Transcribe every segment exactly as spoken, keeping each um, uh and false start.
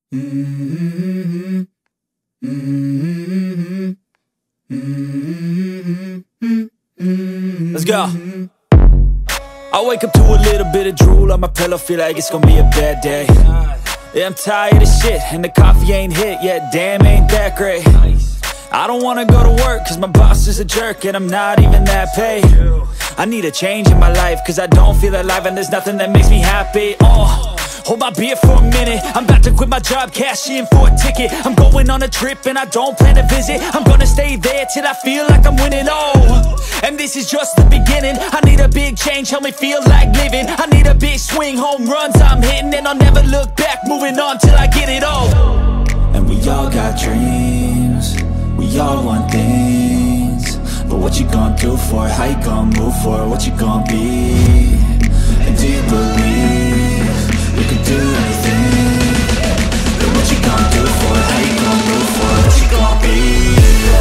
Mm-hmm. Mm-hmm. Mm-hmm. Let's go. I wake up to a little bit of drool on my pillow, feel like it's gonna be a bad day. Yeah, I'm tired of shit, and the coffee ain't hit yet, damn, ain't that great. I don't wanna go to work, cause my boss is a jerk, and I'm not even that paid. I need a change in my life, cause I don't feel alive, and there's nothing that makes me happy. Oh, hold my beer for a minute, I'm about to quit my job, cash in for a ticket. I'm going on a trip, and I don't plan to visit. I'm gonna stay there till I feel like I'm winning, oh. And this is just the beginning. I need a big change, help me feel like living. I need a big swing, home runs I'm hitting, and I'll never look back, moving on till I get it all. And we all got dreams, we all want things, but what you gonna do for it? How you gonna move for it? What you gonna be? And do you believe you can do anything? But what you gonna do for it? How you gonna move for it? What you gonna be?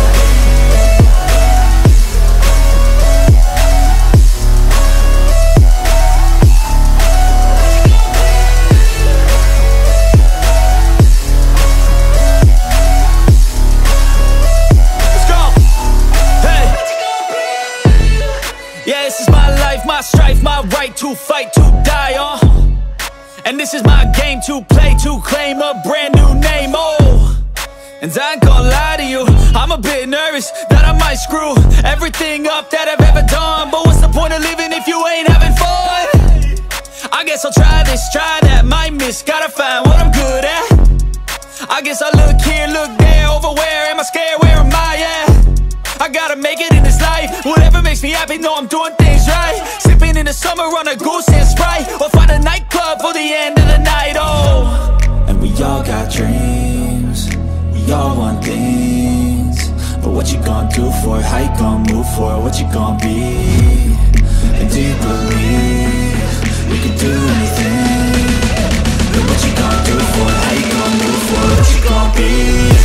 My strife, my right to fight, to die on. Uh. And this is my game to play, to claim a brand new name, oh. And I ain't gonna lie to you, I'm a bit nervous that I might screw everything up that I've ever done. But what's the point of living if you ain't having fun? I guess I'll try this, try that, might miss, gotta find what I'm good at. I guess I look here, look there, over where am I scared, where am I at? I gotta make it in this life, whatever makes me happy, know I'm doing things right. Sipping in the summer on a goose and Sprite, or find a nightclub for the end of the night, oh. And we all got dreams, we all want things, but what you gonna do for it? How you gonna move for it? What you gonna be? And do you believe you can do anything? But what you gonna do for it? How you gonna move for it? What you gonna be?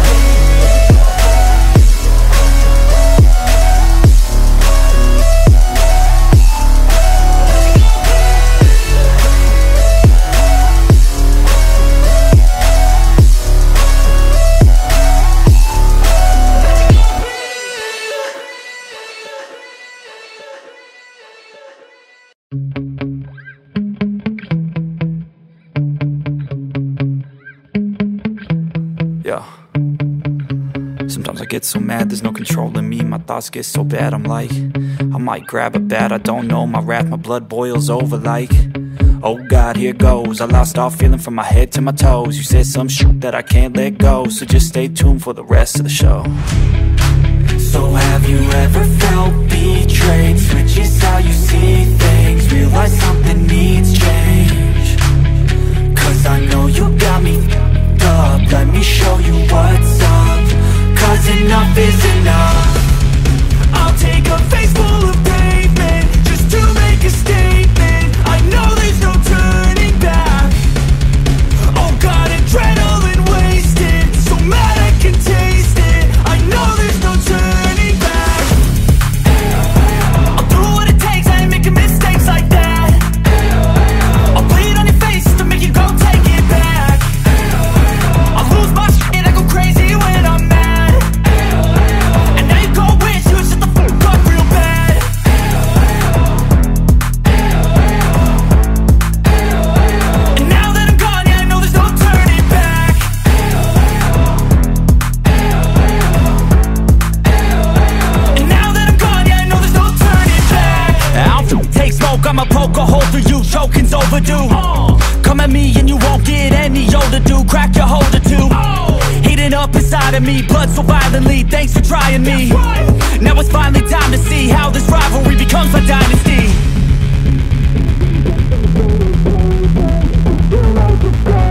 Yeah. Sometimes I get so mad, there's no controlling me. My thoughts get so bad, I'm like, I might grab a bat, I don't know. My wrath, my blood boils over like, oh God, here goes. I lost all feeling from my head to my toes. You said some shit that I can't let go, so just stay tuned for the rest of the show. So have you ever felt betrayed? Switches how you see things, realize something needs change. Cause I know you got me f***ed up, let me show you what's up. Cause enough is enough. I'll take a face full of pavement just to make a statement. I know there's no turning back. Oh God, adrenaline wasted, so mad I can taste it. I know there's no turning back. I'll do what it takes, I ain't making mistakes like that. I'll bleed on your face to make you go take it back. I'll lose my shit, I go crazy when I'm mad. And now you go wish you would shut the fuck up real bad. And now that I'm gone, yeah, I know there's no turning back. And now that I'm gone, yeah, I know there's no turning back. I don't take smoke, I'ma poke a hole through you, choking's overdue. Come at me and you won't get any older, dude. Crack your holder too. Heating up inside of me, blood so violently. Thanks for trying me. Now it's finally time to see how this rivalry becomes a dynasty.